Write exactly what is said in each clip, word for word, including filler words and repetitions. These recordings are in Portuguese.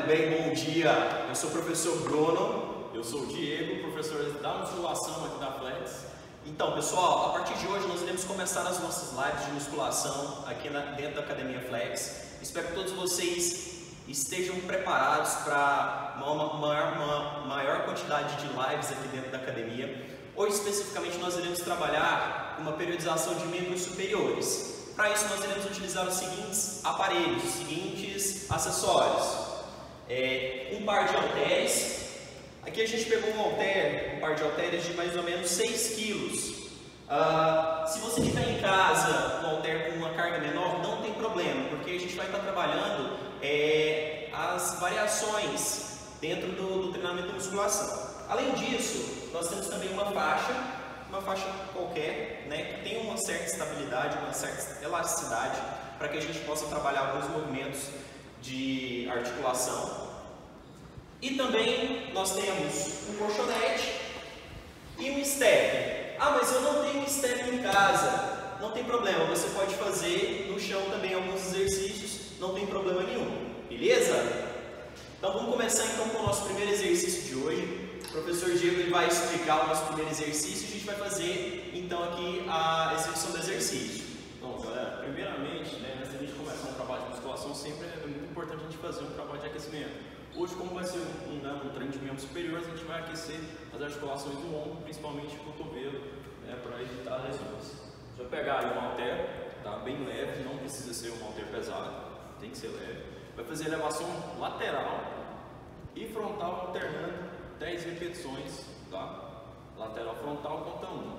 bem? Bom dia! Eu sou o professor Bruno. Eu sou o Diego, professor da musculação aqui da Flex. Então, pessoal, a partir de hoje nós iremos começar as nossas lives de musculação aqui na, dentro da Academia Flex. Espero que todos vocês estejam preparados para uma maior, uma maior quantidade de lives aqui dentro da academia. Hoje, especificamente, nós iremos trabalhar uma periodização de membros superiores. Para isso, nós iremos utilizar os seguintes aparelhos, os seguintes acessórios. É, um par de halteres. Aqui a gente pegou um halter, um par de halteres de mais ou menos seis quilos. Uh, se você tiver em casa um halter com uma carga menor, não tem problema, porque a gente vai estar trabalhando é, as variações dentro do, do treinamento de musculação. Além disso, nós temos também uma faixa, uma faixa qualquer, né, que tem uma certa estabilidade, uma certa elasticidade, para que a gente possa trabalhar alguns movimentos de articulação. E também nós temos um colchonete e um step. Ah, mas eu não tenho um step em casa. Não tem problema, você pode fazer no chão também alguns exercícios, não tem problema nenhum, beleza? Então vamos começar então com o nosso primeiro exercício de hoje. O professor Diego ele vai explicar o nosso primeiro exercício e a gente vai fazer então aqui a execução do exercício. Bom, galera, primeiramente, né, antes da gente começar um trabalho de musculação, sempre é muito importante a gente fazer um trabalho de aquecimento. Hoje, como vai ser um, um, um treino de membros superiores, a gente vai aquecer as articulações do ombro, principalmente o cotovelo, né, para evitar lesões. Você vai pegar aí um halter, tá, bem leve, não precisa ser um halter pesado, tem que ser leve. Vai fazer elevação lateral e frontal alternando dez repetições, tá? Lateral, frontal, conta um,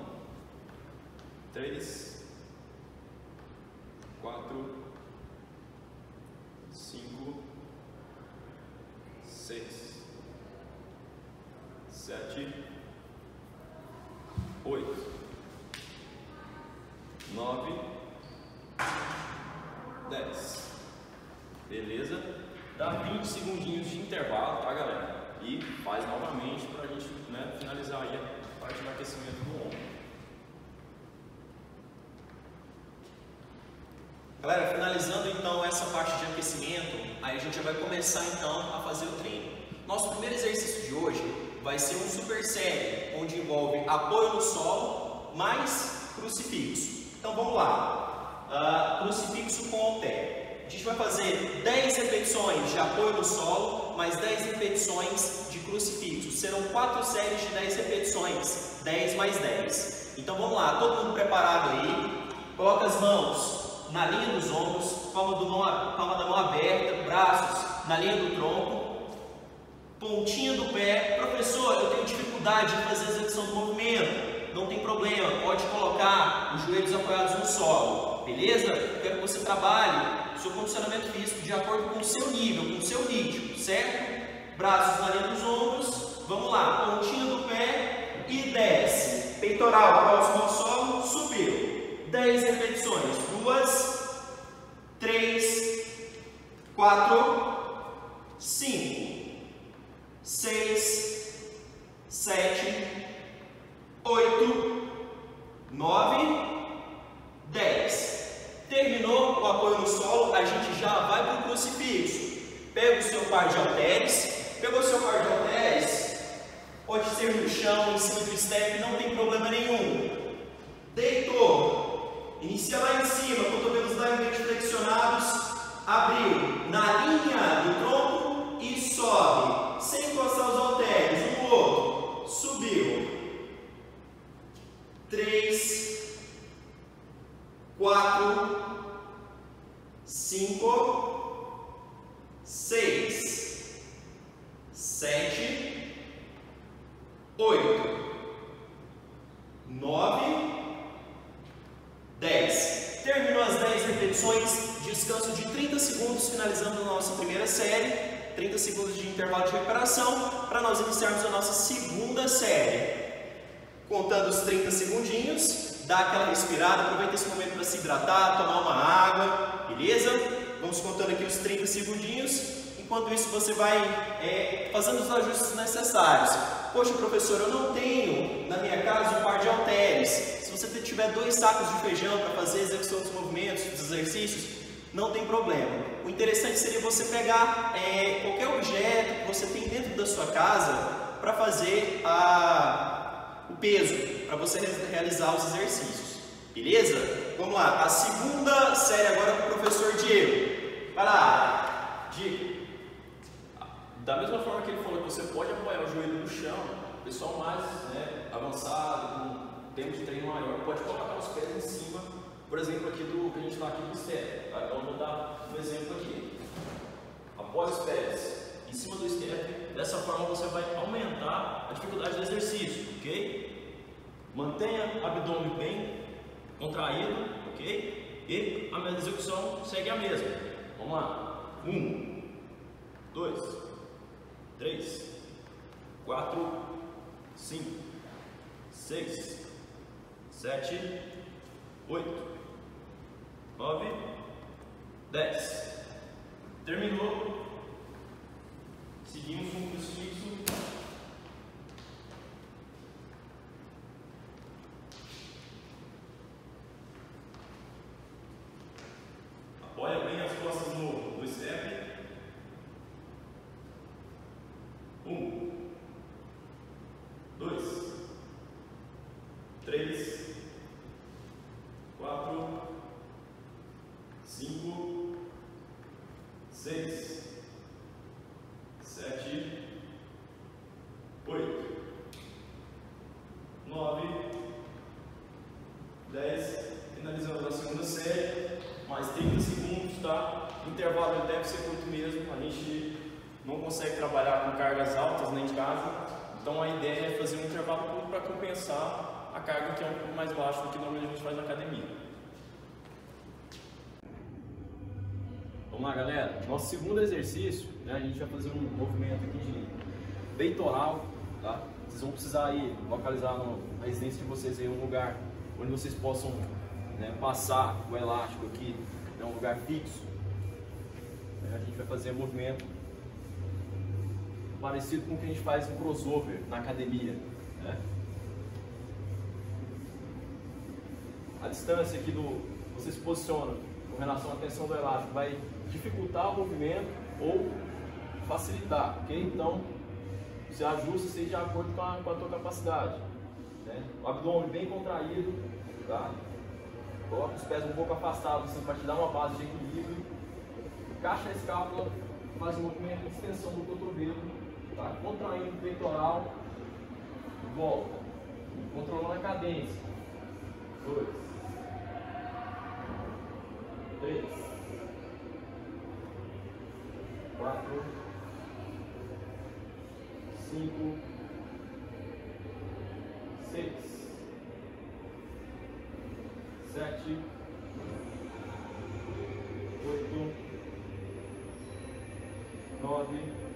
três, quatro, cinco, seis, sete, oito, nove, dez. Beleza? Dá vinte segundinhos de intervalo, tá, galera? E faz novamente para a gente, né, finalizar aí a parte do aquecimento do ombro. Galera, finalizando então essa parte de aquecimento, aí a gente já vai começar então a fazer o treino. Nosso primeiro exercício de hoje vai ser um super série, onde envolve apoio no solo mais crucifixo. Então vamos lá, uh, crucifixo com halter. A gente vai fazer dez repetições de apoio no solo, mais dez repetições de crucifixo. Serão quatro séries de dez repetições, dez mais dez. Então vamos lá, todo mundo preparado aí? Coloca as mãos na linha dos ombros, palma, do mão, palma da mão aberta, braços na linha do tronco, pontinha do pé. Professor, eu tenho dificuldade em fazer a execução do movimento. Não tem problema, pode colocar os joelhos apoiados no solo, beleza? Quero que você trabalhe o seu condicionamento físico de acordo com o seu nível, com o seu ritmo, certo? Braços na linha dos ombros, vamos lá, pontinha do pé e desce. Peitoral próximo ao solo, subiu. dez repetições, duas, três, quatro, cinco, seis, sete, oito, nove, dez. Terminou o apoio no solo, a gente já vai para o crucifixo. Pega o seu par de halteres, pegou o seu par de halteres, pode ser no chão, em cima do step, não tem problema nenhum. Deitou, inicia lá em cima, cotovelos levemente flexionados, abriu na linha do tronco e sobe, sem encostar os halteres, um outro, subiu. Três, quatro, cinco, seis, sete, oito, nove, dez. Terminou as dez repetições, descanso de trinta segundos, finalizando a nossa primeira série, trinta segundos de intervalo de recuperação, para nós iniciarmos a nossa segunda série. Contando os trinta segundinhos, dá aquela respirada, aproveita esse momento para se hidratar, tomar uma água, beleza? Vamos contando aqui os trinta segundinhos. Enquanto isso, você vai é, fazendo os ajustes necessários. Poxa, professor, eu não tenho na minha casa um par de halteres. Se você tiver dois sacos de feijão para fazer a execução dos movimentos, dos exercícios, não tem problema. O interessante seria você pegar é, qualquer objeto da sua casa para fazer a, o peso, para você realizar os exercícios. Beleza? Vamos lá. A segunda série agora com o professor Diego. Vai lá. Diego. Da mesma forma que ele falou que você pode apoiar o joelho no chão, o pessoal mais né, avançado, com tempo de treino maior, pode colocar os pés em cima, por exemplo, aqui do que a gente está aqui do step. Tá? Então, eu vou dar um exemplo aqui. Apoie os pés em cima do step, dessa forma você vai aumentar a dificuldade do exercício, ok? Mantenha o abdômen bem contraído, ok? E a minha execução segue a mesma. Vamos lá. Um, dois, três, quatro, cinco, seis, sete, oito, nove, dez. Terminou. Seguimos com o crucifixo. Apoia bem as costas no, no step. Um, dois, três, quatro, cinco, seis, sete, oito, nove, dez. Finalizamos a segunda série. Mais trinta segundos, tá? O intervalo deve ser curto mesmo. A gente não consegue trabalhar com cargas altas nem de casa. Então a ideia é fazer um intervalo curto para compensar a carga que é um pouco mais baixa do que normalmente a gente faz na academia. Vamos lá, galera. Nosso segundo exercício, né, a gente vai fazer um movimento aqui de peitoral, tá? Vocês vão precisar aí localizar no, na residência de vocês aí um lugar onde vocês possam né, passar o elástico aqui, é um lugar fixo. A gente vai fazer um movimento parecido com o que a gente faz no crossover na academia, né? A distância aqui do você se posiciona com relação à tensão do elástico vai dificultar o movimento ou facilitar, ok? Então você ajusta isso de acordo com a, com a tua capacidade, né? O abdômen bem contraído, tá? Coloca os pés um pouco afastados assim, para te dar uma base de equilíbrio. Encaixa a escápula, faz um movimento de extensão do cotovelo, tá? Contraindo o peitoral, volta, controlando a cadência. Dois, três, quatro, cinco, seis, sete, oito, nove,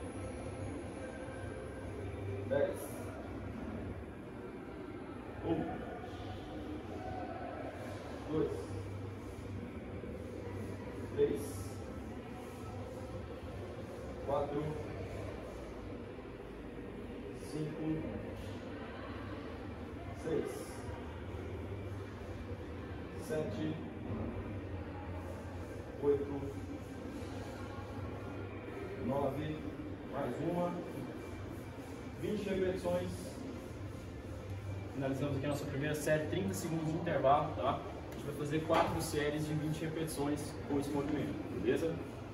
dez. Um, dois, três, quatro, cinco, seis, sete, oito, nove, mais uma, vinte repetições. Finalizamos aqui a nossa primeira série, trinta segundos de intervalo, tá? A gente vai fazer quatro séries de vinte repetições com esse movimento, beleza?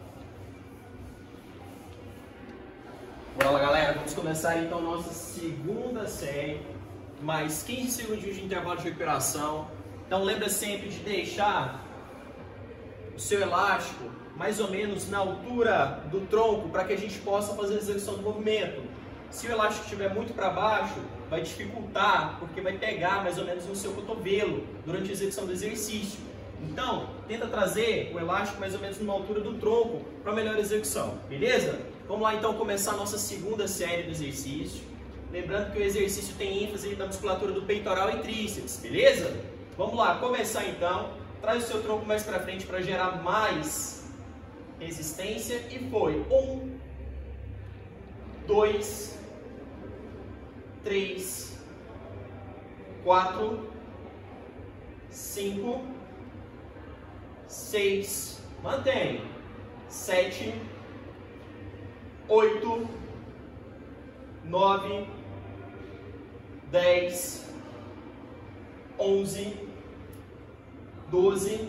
Bora lá, galera, vamos começar então a nossa segunda série, mais quinze segundos de intervalo de recuperação. Então lembra sempre de deixar o seu elástico mais ou menos na altura do tronco para que a gente possa fazer a execução do movimento. Se o elástico estiver muito para baixo, vai dificultar, porque vai pegar mais ou menos no seu cotovelo durante a execução do exercício. Então, tenta trazer o elástico mais ou menos numa altura do tronco para melhor execução, beleza? Vamos lá então começar a nossa segunda série do exercício. Lembrando que o exercício tem ênfase na musculatura do peitoral e tríceps, beleza? Vamos lá, começar então. Traz o seu tronco mais para frente para gerar mais resistência. E foi. Um, dois, três, quatro, cinco, seis, mantém, sete, oito, nove, dez, onze, doze,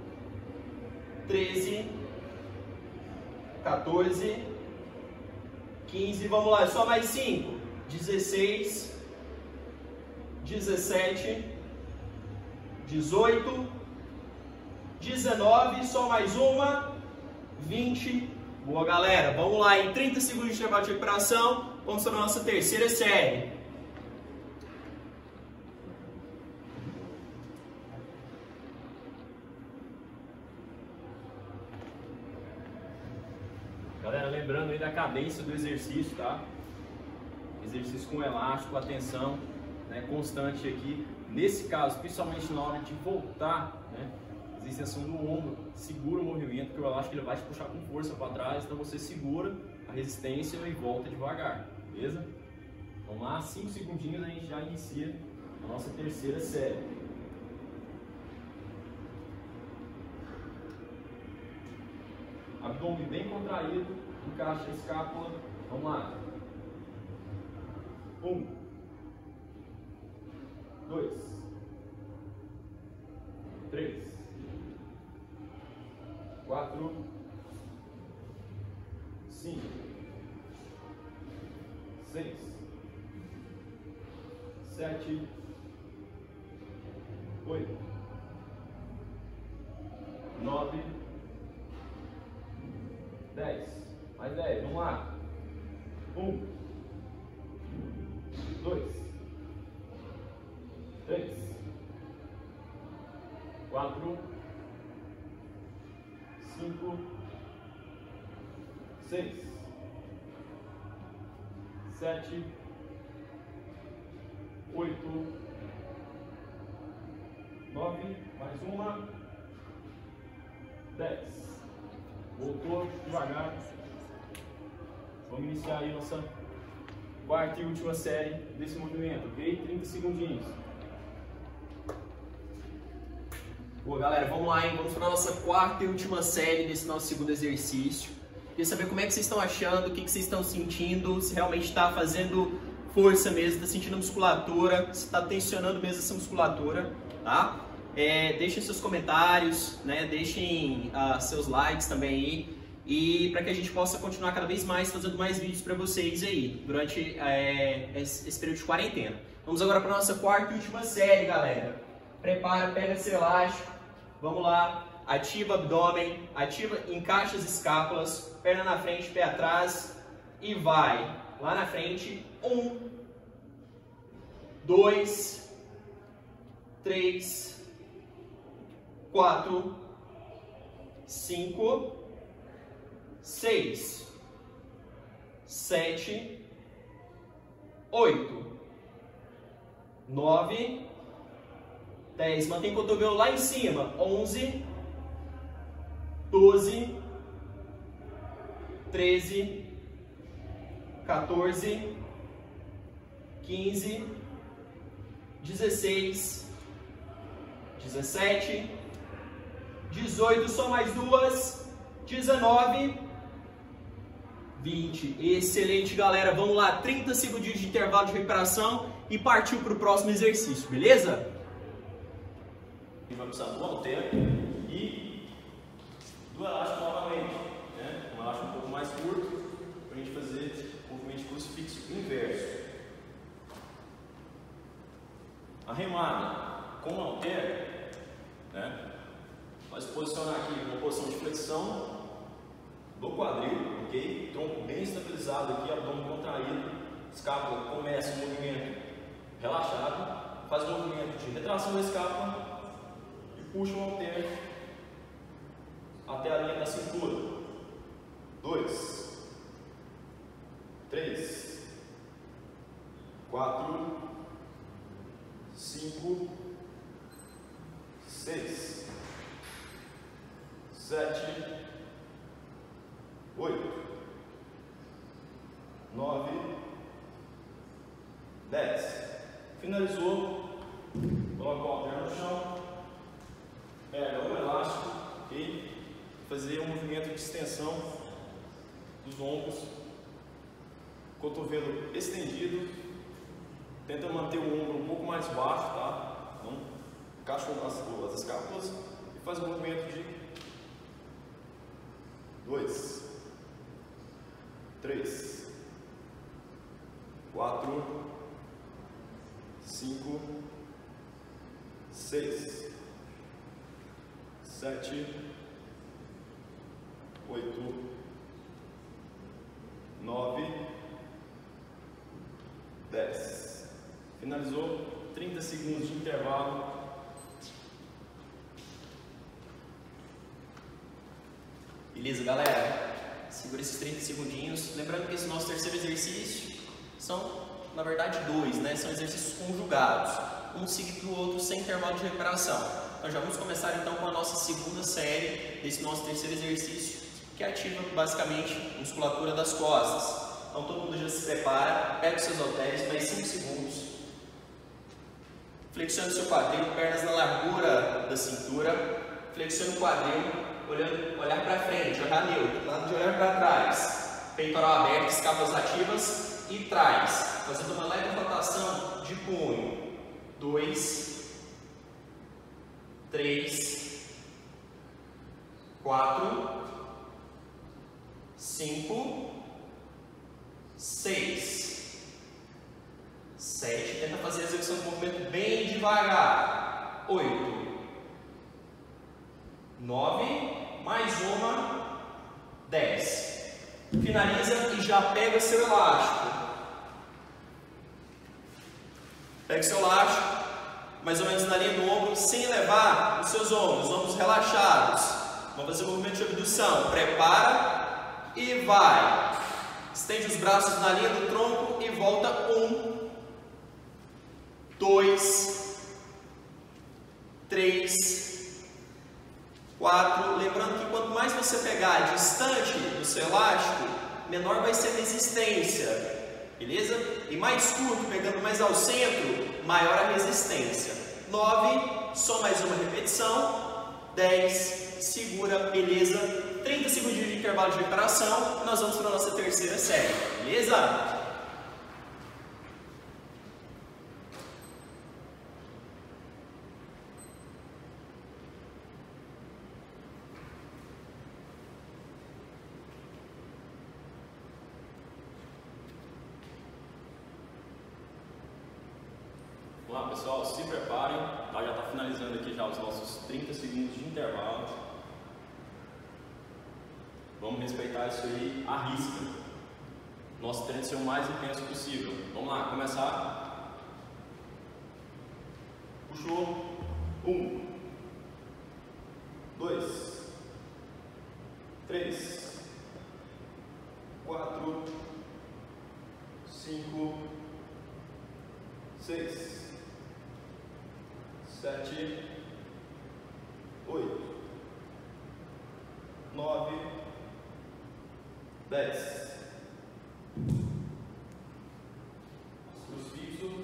treze, quatorze, quinze, vamos lá, só mais cinco, dezesseis, dezessete, dezoito, dezenove, só mais uma, vinte. Boa, galera, vamos lá, em trinta segundos de intervalo de recuperação, vamos para a nossa terceira série. Galera, lembrando aí da cadência do exercício, tá? Exercício com elástico, atenção, né, constante aqui. Nesse caso, principalmente na hora de voltar, né, a extensão do ombro, segura o movimento, porque o elástico ele vai te puxar com força para trás, então você segura a resistência e volta devagar, beleza? Vamos lá, cinco segundinhos a gente já inicia a nossa terceira série. Abdômen bem contraído, encaixa a escápula, vamos lá. Um, dois, três, quatro, cinco, seis, sete, oito, nove, dez, mais dez, vamos lá. Um, dois, três, quatro, cinco, seis, sete, oito, nove, mais uma, dez. Voltou devagar. Vamos iniciar aí nossa quarta e última série desse movimento, ok? trinta segundinhos. Boa, galera, vamos lá, hein? Vamos para a nossa quarta e última série desse nosso segundo exercício. Queria saber como é que vocês estão achando, o que, que vocês estão sentindo, se realmente está fazendo força mesmo, está sentindo a musculatura, se está tensionando mesmo essa musculatura, tá? É, deixem seus comentários, né? Deixem uh, seus likes também aí, e para que a gente possa continuar cada vez mais fazendo mais vídeos para vocês aí durante é, esse, esse período de quarentena. Vamos agora para a nossa quarta e última série, galera. Prepara, pega esse elástico, vamos lá, ativa o abdômen, ativa, encaixa as escápulas, perna na frente, pé atrás e vai lá na frente. Um, dois, três, quatro, cinco, seis, sete, oito, nove, dez. Mantém o cotovelo lá em cima. onze, doze, treze, quatorze, quinze, dezesseis, dezessete, dezoito, só mais duas, dezenove, vinte. Excelente, galera. Vamos lá, trinta segundinhos de intervalo de recuperação e partiu para o próximo exercício, beleza? E vai precisar do halter e do elástico novamente, né? Um elástico um pouco mais curto para a gente fazer o movimento de crucifixo inverso. A remada com o halter, né? Vai se posicionar aqui numa posição de flexão do quadril, ok? Tronco bem estabilizado aqui, abdômen contraído, escápula começa o movimento relaxado, faz o movimento de retração da escápula e puxa o halter até a linha da cintura. Dois, três, quatro, cinco, seis, sete, oito, nove, dez. Finalizou, coloca o halter no chão, pega o elástico e fazer um movimento de extensão dos ombros cotovelo estendido, tenta manter o ombro um pouco mais baixo, tá? Então, encaixa as, as escápulas e faz o movimento de dois, três, quatro, cinco, seis, sete, oito, nove, dez. Finalizou, trinta segundos de intervalo. Beleza, galera? Segura esses trinta segundinhos. Lembrando que esse nosso terceiro exercício são, na verdade, dois, né? São exercícios conjugados, um seguido do outro sem intervalo de recuperação. Então já vamos começar então com a nossa segunda série desse nosso terceiro exercício, que ativa basicamente a musculatura das costas. Então todo mundo já se prepara, pega os seus halteres, mais cinco segundos. Flexione o seu quadril, pernas na largura da cintura. Flexione o quadril, olhando, olhar para frente, olhar neutro, nada de olhar para trás. Peitoral aberto, escápulas ativas e trás. Fazendo uma leve rotação de punho. Dois, três, quatro, cinco, seis, sete. Tenta fazer a execução do movimento bem devagar. Oito, nove, mais uma, dez. Finaliza e já pega seu elástico. Pega seu elástico, mais ou menos na linha do ombro, sem elevar os seus ombros, ombros relaxados. Vamos fazer o movimento de abdução. Prepara e vai. Estende os braços na linha do tronco e volta. Um, dois, três, quatro. Lembrando que quanto mais você pegar distante do seu elástico, menor vai ser a resistência. Beleza? E mais curto, pegando mais ao centro, maior a resistência. nove, só mais uma repetição. dez, segura, beleza? trinta segundinhos de intervalo de recuperação. Nós vamos para a nossa terceira série, beleza? Vamos lá, pessoal, se preparem, tá? Já está finalizando aqui já os nossos trinta segundos de intervalo. Vamos respeitar isso aí à risca. Nosso treino ser o mais intenso possível. Vamos lá, começar. Puxou. Um, dois, três, quatro, cinco, seis, sete, oito, nove, dez. Crucifixo.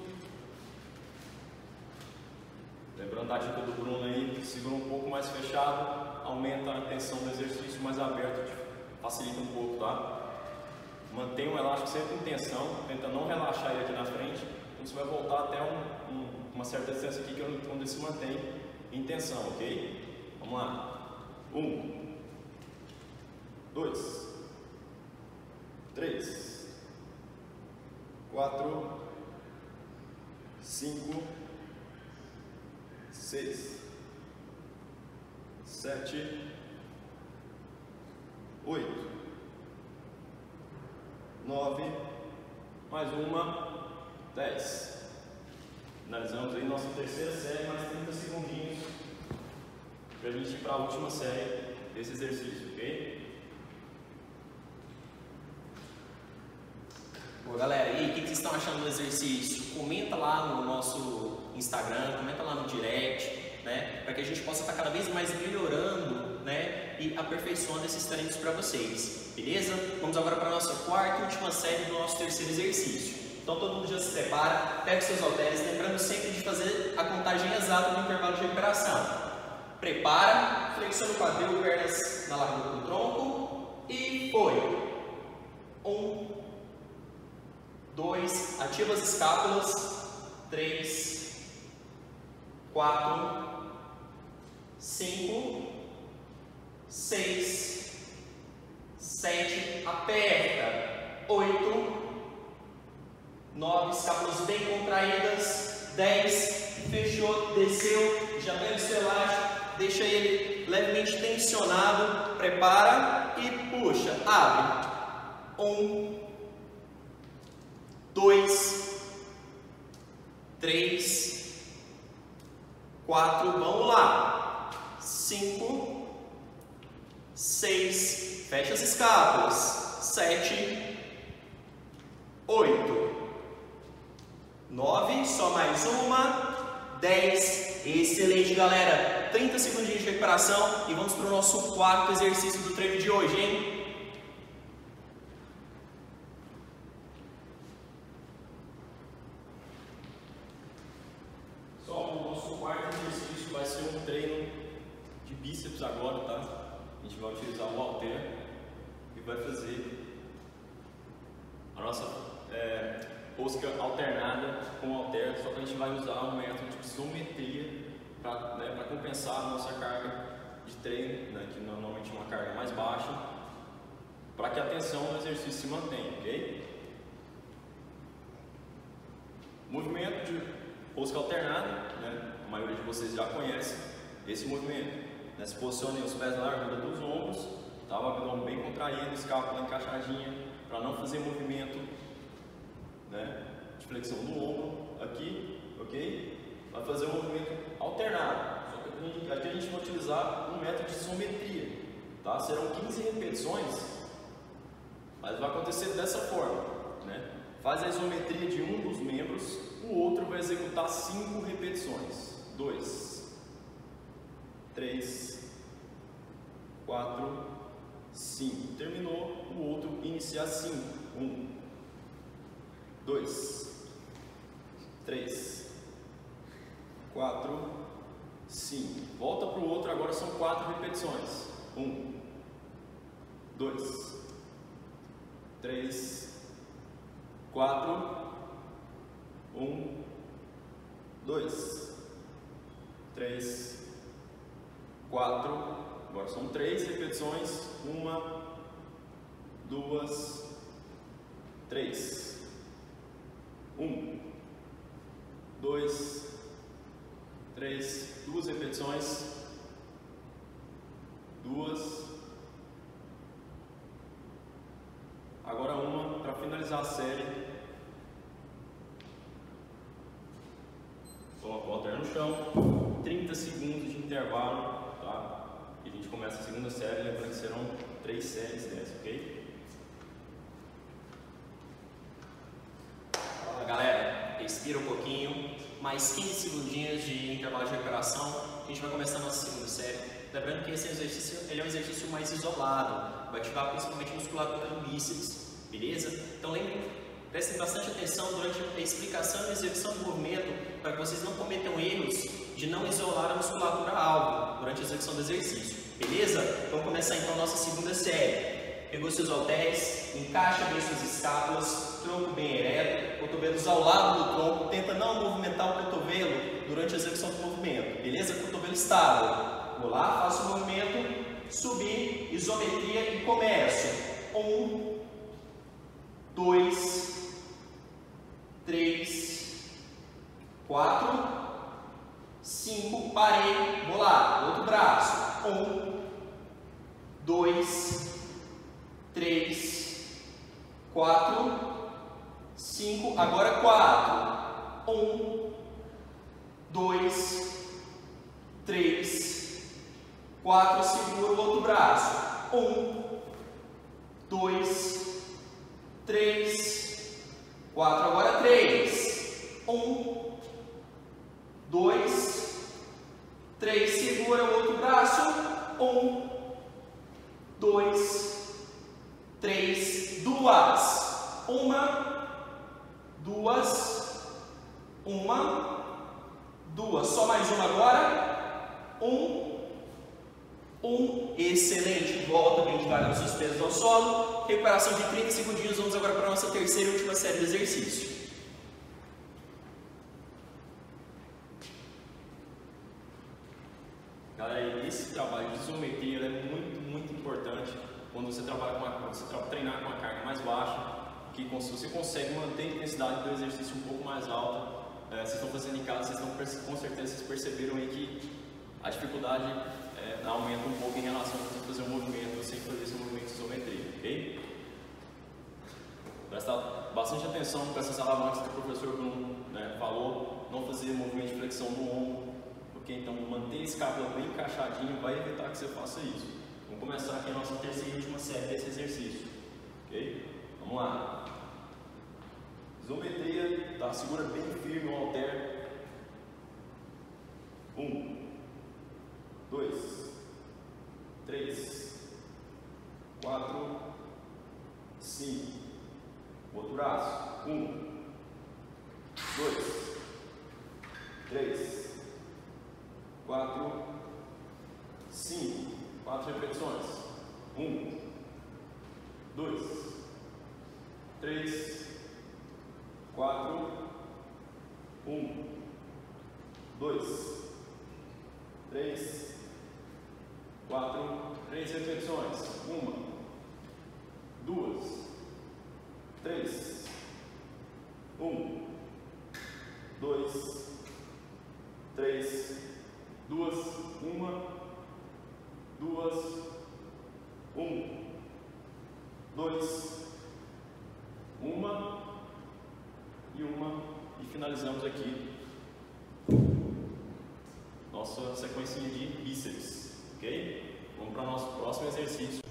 Lembrando a dica do Bruno aí, segura um pouco mais fechado, aumenta a tensão do exercício, mais aberto facilita um pouco, tá? Mantenha o elástico sempre em tensão, tenta não relaxar ele aqui na frente. Então você vai voltar até um, um, uma certa distância aqui, que é onde ele se mantém em tensão, ok? Vamos lá. Um, dois, três, quatro, cinco, seis, sete, oito, nove, mais uma, dez. Finalizamos aí nossa terceira série, mais trinta segundinhos para a gente ir para a última série desse exercício, ok? Boa, galera, e aí, o que vocês estão achando do exercício? Comenta lá no nosso Instagram, comenta lá no direct, né? Para que a gente possa estar cada vez mais melhorando, né? E aperfeiçoando esses treinos para vocês, beleza? Vamos agora para a nossa quarta e última série do nosso terceiro exercício. Então todo mundo já se prepara, pega os seus halteres, lembrando sempre de fazer a contagem exata do intervalo de recuperação. Prepara, flexiona o quadril, pernas na largura do tronco e foi. Um, dois, ativa as escápulas, três, quatro, cinco, seis, sete, aperta, oito, nove, escápulas bem contraídas, dez, fechou, desceu, já pega o seu elástico, deixa ele levemente tensionado, prepara e puxa, abre, um, dois, três, quatro, vamos lá, cinco, seis, fecha as escápulas, sete, oito, nove, só mais uma, dez, excelente galera, trinta segundinhos de recuperação e vamos para o nosso quarto exercício do treino de hoje, hein? Bíceps agora, tá? A gente vai utilizar o halter e vai fazer a nossa é, rosca alternada com o halter, só que a gente vai usar um método de isometria para né, compensar a nossa carga de treino, né, que normalmente é uma carga mais baixa, para que a tensão do exercício se mantenha, ok? Movimento de rosca alternada, né, a maioria de vocês já conhece esse movimento. Né, se posicionem os pés na largura dos ombros, tá? O abdômen bem contraído, escápula encaixadinha, para não fazer movimento né, de flexão do ombro aqui, ok? Vai fazer um movimento alternado, só que aqui, aqui a gente vai utilizar um método de isometria, tá? Serão quinze repetições, mas vai acontecer dessa forma, né? Faz a isometria de um dos membros, o outro vai executar cinco repetições, dois, três, quatro, cinco. Terminou, o outro iniciar cinco. um, dois, três, quatro, cinco. Volta para o outro, agora são quatro repetições. um, dois, três, quatro, um, dois, três, quatro, agora são três repetições, uma, duas, três, um, dois, três, duas repetições, duas, agora uma para finalizar a série. Coloca o halter no chão, trinta segundos de intervalo. Tá? E a gente começa a segunda série, lembrando que serão três séries dessa, ok? Fala galera, respira um pouquinho, mais quinze segundinhos de intervalo de recuperação, a gente vai começar a nossa segunda série. Lembrando que esse exercício ele é um exercício mais isolado, vai ativar principalmente a musculatura do bíceps, beleza? Então lembrem, prestem bastante atenção durante a explicação e execução do movimento, para que vocês não cometam erros de não isolar a musculatura alvo durante a execução do exercício, beleza? Vamos começar então a nossa segunda série. Pegou seus halteres, encaixa bem suas escápulas, tronco bem ereto, cotovelos ao lado do tronco, tenta não movimentar o cotovelo durante a execução do movimento, beleza? Cotovelo estável. Vou lá, faço o movimento, subir, isometria e começo. Um, dois, três, quatro, cinco, parei, vou lá, outro braço, um, dois, três, quatro, cinco, agora quatro, um, dois, três, quatro, segura o outro braço, um, dois, três, quatro, agora três, um, dois, três, segura o outro braço, um, dois, três, duas, uma, duas, uma, duas, só mais uma agora, um, Um, excelente, volta bem devagar os seus pesos ao solo, recuperação de trinta segundinhos. Vamos agora para a nossa terceira e última série de exercício. Galera, esse trabalho de isometria é muito, muito importante quando você trabalha com a, quando você treinar com a carga mais baixa, que se você consegue manter a intensidade do exercício um pouco mais alta, é, vocês estão fazendo em casa, vocês estão, com certeza vocês perceberam aí que a dificuldade é, aumenta um pouco em relação a você fazer um movimento sem fazer esse movimento de isometria, ok? Presta bastante atenção com essas alavancas que o professor Bruno, né, falou, não fazer movimento de flexão no ombro, porque então manter a escápula bem encaixadinha vai evitar que você faça isso. Vamos começar aqui a nossa terceira e última série desse exercício, ok? Vamos lá. Isometria, tá? Segura bem firme o halter. Um, dois, três, quatro, cinco. Outro braço. Um, dois, três, quatro, cinco. Quatro repetições. Um, dois, três, quatro, um, dois, três, quatro, três repetições. Uma, duas, três, um, dois, três, duas, uma, duas, um, dois, uma e uma, e finalizamos aqui nossa sequência de bíceps, ok? Vamos para o nosso próximo exercício.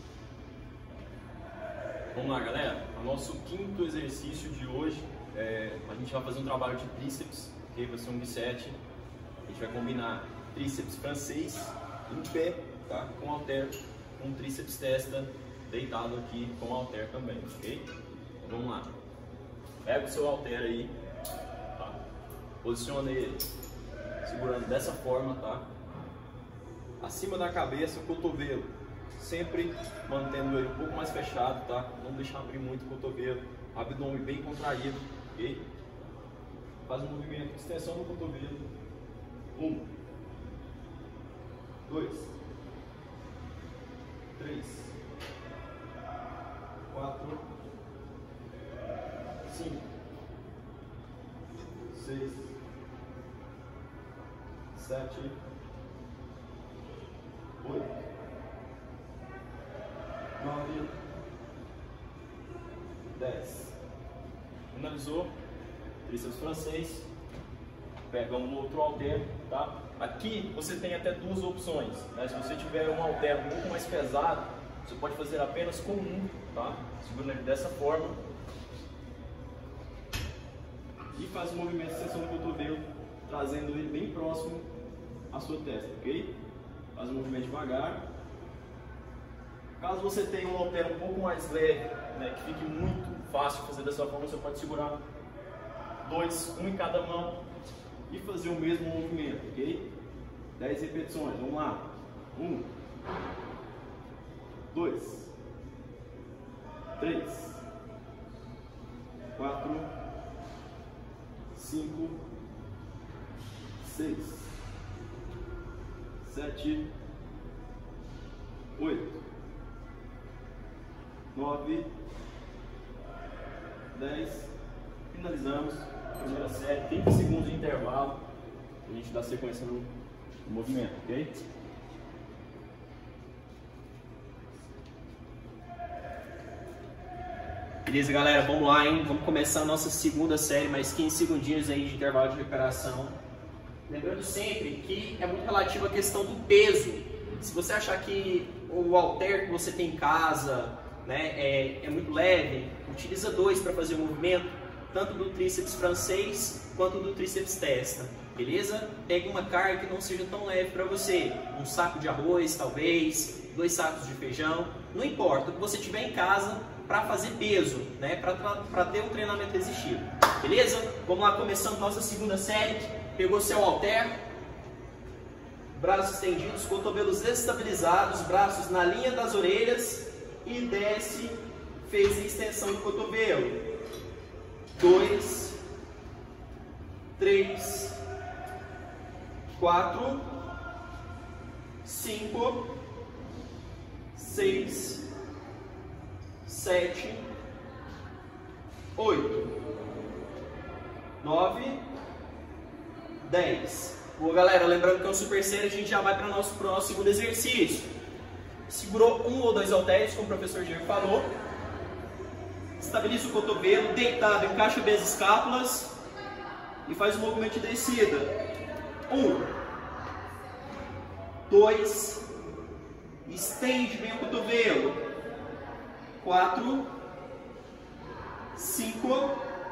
Vamos lá, galera, o nosso quinto exercício de hoje, é, a gente vai fazer um trabalho de tríceps, ok? Vai ser um bisete. A gente vai combinar tríceps francês em pé, tá? Com halter, com tríceps testa deitado aqui com halter também, ok? Então, vamos lá. Pega o seu halter aí, tá? Posiciona ele segurando dessa forma, tá? Acima da cabeça, o cotovelo, sempre mantendo ele um pouco mais fechado, tá? Não deixar abrir muito o cotovelo, abdômen bem contraído, ok? Faz um movimento de extensão do cotovelo. Um, dois, três, quatro, cinco, seis, sete, oito, nove, dez. Finalizou. Tríceps francês. Pegamos no outro halter, tá? Aqui você tem até duas opções, né? Se você tiver um halter um pouco mais pesado, você pode fazer apenas com um, tá? Segurando ele dessa forma. E faz o movimento de extensão do cotovelo, trazendo ele bem próximo à sua testa, ok? Faz o movimento devagar. Caso você tenha um halter um pouco mais leve, né, que fique muito fácil fazer dessa forma, você pode segurar dois, um em cada mão e fazer o mesmo movimento, ok? dez repetições, vamos lá. um, dois, três, quatro, cinco, seis, sete, oito, nove, dez. Finalizamos a primeira série, trinta segundos de intervalo. A gente dá sequência no, no movimento, ok? Beleza, galera, vamos lá, hein? Vamos começar a nossa segunda série, mais quinze segundinhos aí de intervalo de recuperação. Lembrando sempre que é muito relativo à questão do peso. Se você achar que o halter que você tem em casa, né, é, é muito leve, utiliza dois para fazer o movimento, tanto do tríceps francês quanto do tríceps testa, beleza? Pegue uma carga que não seja tão leve para você, um saco de arroz talvez, dois sacos de feijão, não importa, o que você tiver em casa para fazer peso, né, para ter um treinamento resistivo, beleza? Vamos lá, começando nossa segunda série. Pegou seu halter, braços estendidos, cotovelos estabilizados, braços na linha das orelhas e desce, fez a extensão do cotovelo. Dois, três, quatro, cinco, seis, sete, oito, nove, dez. Boa, galera, lembrando que é um super sério, a gente já vai para o nosso, pro nosso segundo exercício. Segurou um ou dois halteres, como o professor Diego falou. Estabiliza o cotovelo, deitado, encaixa bem as escápulas e faz o movimento de descida. Um, dois, estende bem o cotovelo. Quatro, cinco,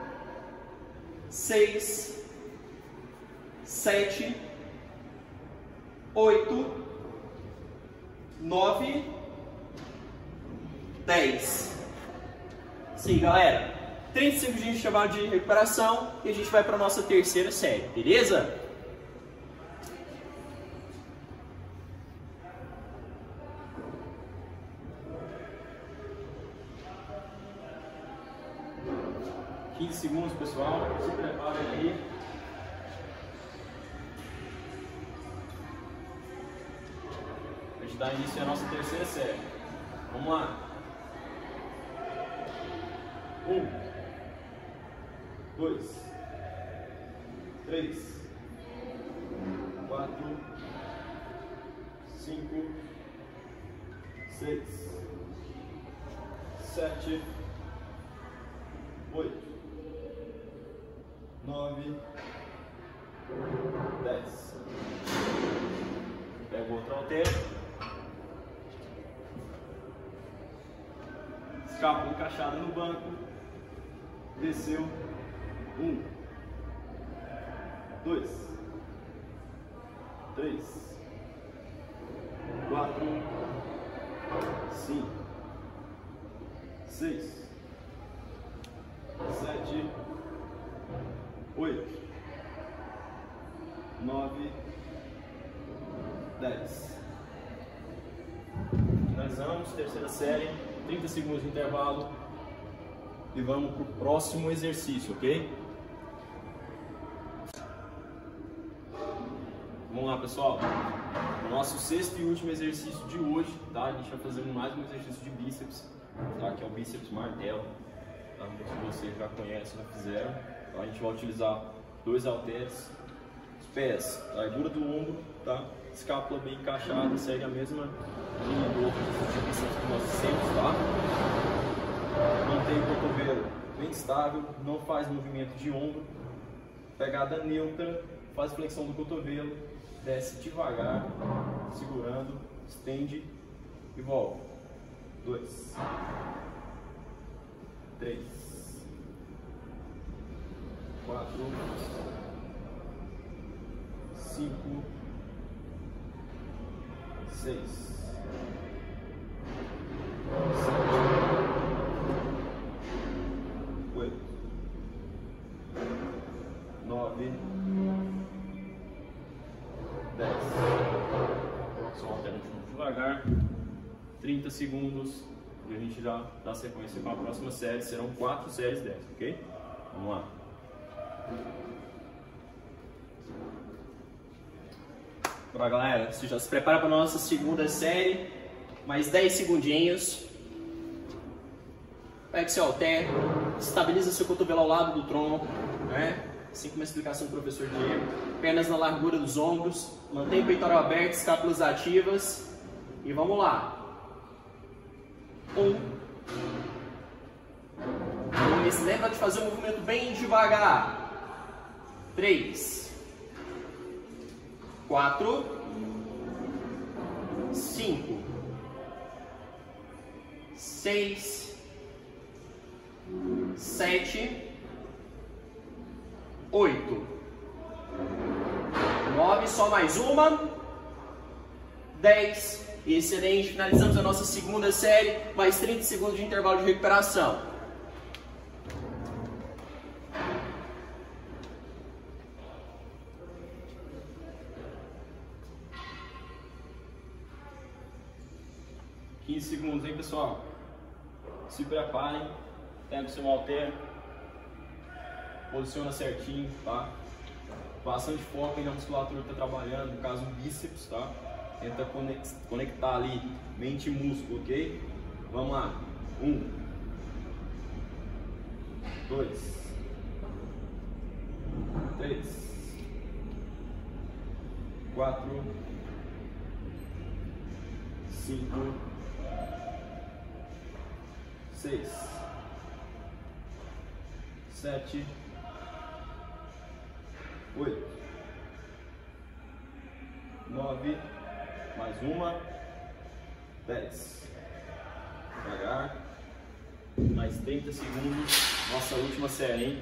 seis, sete, oito, nove, dez. Sim, galera. trinta segundos de intervalo de recuperação e a gente vai para a nossa terceira série, beleza? quinze segundos, pessoal. Se preparem aí. A gente dá início à nossa terceira série. Vamos lá. Um, dois, três, quatro, cinco, seis, sete, oito, nove, dez. Pega o outro halter. Escápula encaixada no banco. Desceu. Um, dois, três, quatro, cinco, seis, sete, oito, nove, dez. Finalizamos, terceira série, trinta segundos de intervalo e vamos para o próximo exercício, ok? Vamos lá, pessoal. Nosso sexto e último exercício de hoje, tá? A gente vai fazer mais um exercício de bíceps, tá? Que é o bíceps martelo. Tá? Muitos de vocês já conhecem, já fizeram. Então, a gente vai utilizar dois halteres, os pés, largura do ombro, tá? Escápula bem encaixada, segue a mesma linha do outro de bíceps que nós fizemos, tá? Mantém o cotovelo bem estável, não faz movimento de ombro, pegada neutra, faz flexão do cotovelo, desce devagar, segurando, estende e volta. Dois, três, quatro, cinco, seis, sete, oito, nove, dez. Só altera de novo devagar. trinta segundos e a gente já dá sequência para a próxima série. Serão quatro séries dessas, ok? Vamos lá. Bora, galera, você já se prepara para a nossa segunda série. Mais dez segundinhos. Pega seu halter, estabiliza seu cotovelo ao lado do tronco, né? Assim como a explicação do professor Diego. Pernas na largura dos ombros, mantém o peitoral aberto, escápulas ativas. E vamos lá. Um. Dois. Lembra de fazer o movimento bem devagar. Três. Quatro. Cinco. Seis. Sete, oito, nove, só mais uma, dez, excelente, finalizamos a nossa segunda série, mais trinta segundos de intervalo de recuperação. quinze segundos, hein, pessoal? Se preparem, pega o seu halter, posiciona certinho, tá? Bastante foco aí na musculatura que tá trabalhando, no caso o bíceps, tá? Tenta conectar ali mente e músculo, ok? Vamos lá. Um, dois, três, quatro, cinco, seis, sete, oito, nove, mais uma, dez. Devagar, mais trinta segundos, nossa última série, hein?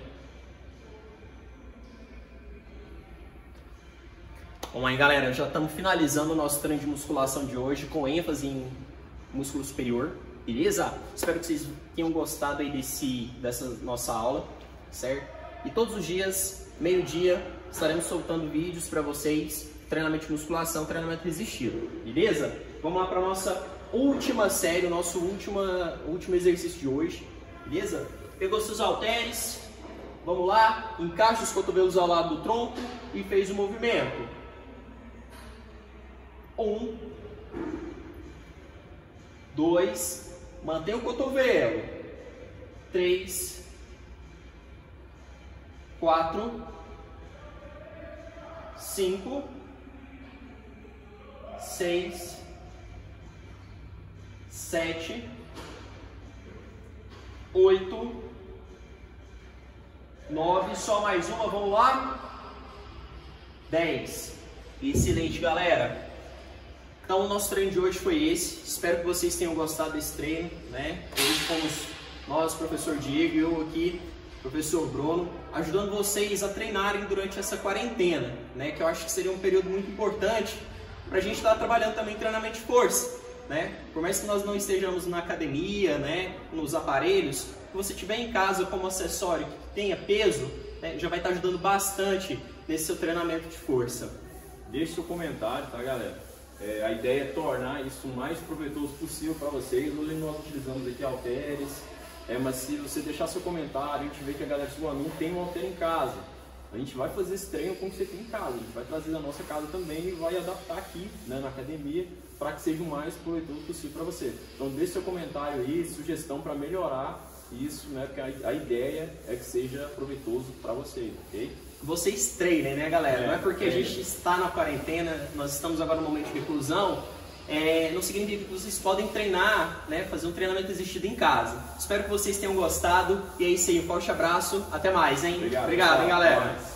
Bom, aí galera, já estamos finalizando o nosso treino de musculação de hoje com ênfase em músculo superior, beleza? Espero que vocês tenham gostado aí desse, dessa nossa aula, certo? E todos os dias, meio-dia, estaremos soltando vídeos para vocês, treinamento de musculação, treinamento resistido, beleza? Vamos lá para a nossa última série, o nosso última, último exercício de hoje, beleza? Pegou seus halteres, vamos lá, encaixa os cotovelos ao lado do tronco e fez o movimento. Um, dois, mantém o cotovelo. Três, quatro, cinco, seis, sete, oito, nove, só mais uma, vamos lá, dez. Excelente, galera. Então o nosso treino de hoje foi esse, espero que vocês tenham gostado desse treino, né? Hoje fomos nós, professor Diego, e eu aqui, professor Bruno, ajudando vocês a treinarem durante essa quarentena, né? Que eu acho que seria um período muito importante para a gente estar trabalhando também em treinamento de força, né? Por mais que nós não estejamos na academia, né, nos aparelhos, se você tiver em casa como acessório que tenha peso, né, já vai estar ajudando bastante nesse seu treinamento de força. Deixe seu comentário, tá, galera? É, a ideia é tornar isso o mais proveitoso possível para vocês. Hoje nós utilizamos aqui halteres, é, mas se você deixar seu comentário, a gente vê que a galera do não tem um halter em casa. A gente vai fazer esse treino como você tem em casa, a gente vai trazer da nossa casa também e vai adaptar aqui, né, na academia para que seja o mais proveitoso possível para você. Então deixe seu comentário aí, sugestão para melhorar isso, né, porque a, a ideia é que seja proveitoso para você, ok? Vocês treinem, né, galera? É, não é porque é. a gente está na quarentena, nós estamos agora no momento de reclusão, é, não significa que vocês podem treinar, né, fazer um treinamento resistido em casa. Espero que vocês tenham gostado e é isso aí, um forte abraço, até mais, hein? Obrigado, Obrigado, hein, galera?